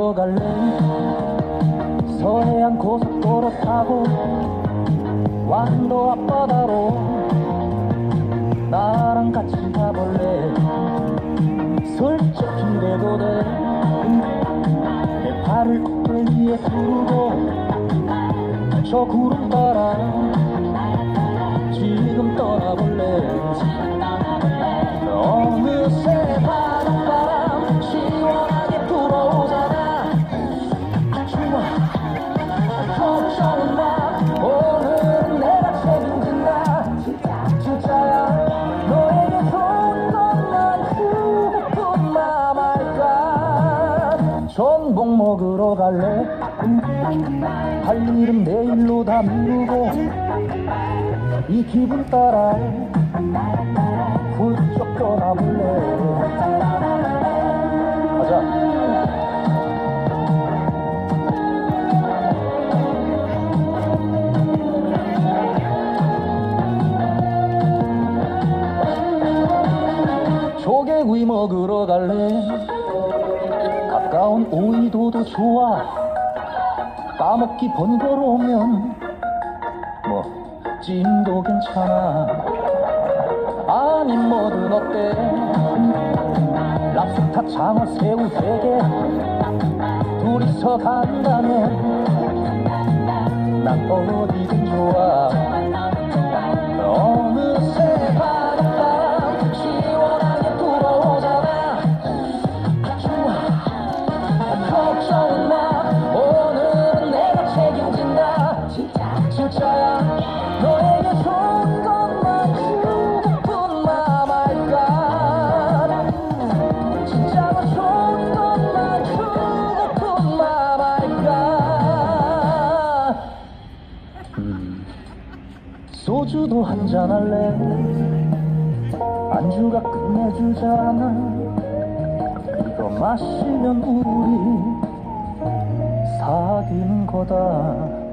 먹으러 갈래? 서해안 고속도로 타고 완도 앞바다로 나랑 같이 가볼래? 슬쩍 기대도 돼. 내 발을 어깨 위에 두고 저 구름 따라 지금 떠나볼래? 어느새 바닷바람 시원하게 불어오잖아. 좋아, 걱정은 마. 오늘은 내가 책임진다. 진짜야. 너에게 좋은 것만 주고픈 맘 알까? 전복 먹으러 갈래? 할 일은 내일로 다 미루고 이 기분 따라 훌쩍 떠나볼래? 가자. 조개구이 먹으러 갈래? 가까운 오이도도 좋아. 까먹기 번거로우면 뭐 찜도 괜찮아. 아니 뭐든 어때? 랍스타 장어 새우 3개 둘이서 간다면 난 어디든 좋아. 어느새 바닷바람 시원하게 불어오잖아. 좋아, 걱정은 마. 오늘은 내가 책임진다. 진짜야. 너에게 좋은 것만 주고픈 맘 알까? 진짜로 좋은 것만 주고픈 맘 알까? 소주도 한잔 할래? 안주가 끝내주잖아. 이거 마시면 우리 사귀는 거다.